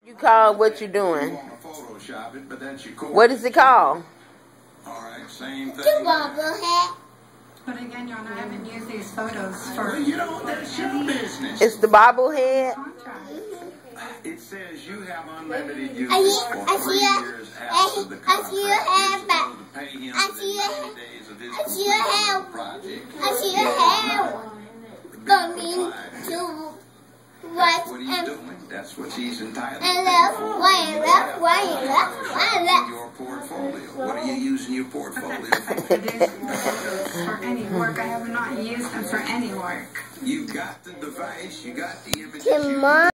You call what you're doing? What is it called? Alright, same thing. The Bobble Head. But again, John, I haven't used these photos for... Well, you know, that's your business. It's the Bobble Head. It says you have unlimited use I for 3 years after the contract is to pay him within 90 days of his completion of the project. Going to That's what he's doing. That's what he's entitled to your portfolio. What are you using your portfolio for? For any work. I have not used them for any work. You got the device, you got the image.